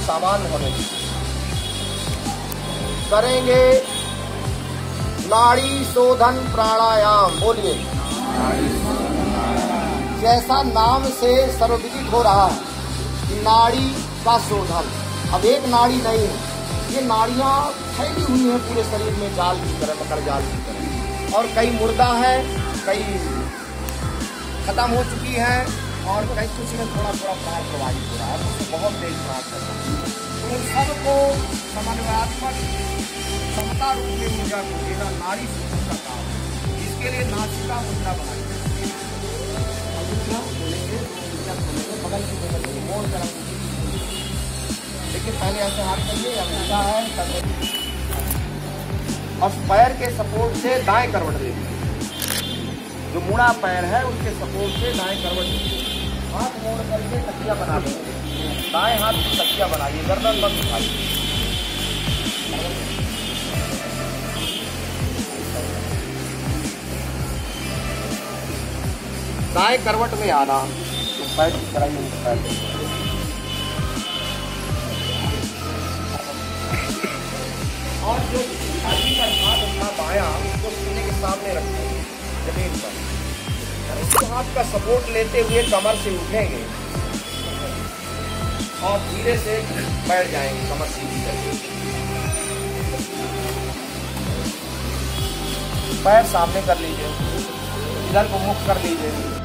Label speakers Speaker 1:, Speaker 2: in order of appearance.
Speaker 1: सामान्य होने दीजिए। करेंगे नाड़ी शोधन प्राणायाम। बोलिए। जैसा नाम से सर्वविदित हो रहा है कि नाड़ी का शोधन, अब एक नाड़ी नहीं है, ये नाड़ियां फैली हुई हैं पूरे शरीर में जाल की तरह, मकर जाल की तरह, और कई मुर्दा है, कई खत्म हो चुकी है, और कई कुछ में थोड़ा थोड़ा प्राण प्रवाहित हो रहा है, तो बहुत तेज प्राण कर रहा है। तो उन सबको समन्वयात्मक क्षमता रूप में ऊर्जा को देना नाड़ी शोधन का काम है। इसके लिए नासिका मुद्रा बनाई बगल की जगह मोड़ कर, लेकिन पहले ऐसे हाथ करिए, ऐसा है, और पैर के सपोर्ट से दाएं करवट दीजिए। जो मुड़ा पैर है उसके सपोर्ट से दाएं करवट दीजिए। हाथ मोड़ करके तकिया बना दीजिए, दाएं हाथ की तकिया बनाइए, गर्दन मत उठाइए। दाएं करवट में आना, तो पैर की कराइए, और जो छाती का हाथ अपना बायां उसको सीने के सामने रखेंगे जमीन पर, उसको हाथ का सपोर्ट लेते हुए कमर से उठेंगे और धीरे से बैठ जाएंगे कमर सीधी करके। पैर सामने कर लीजिए, इधर को मुख कर लीजिए,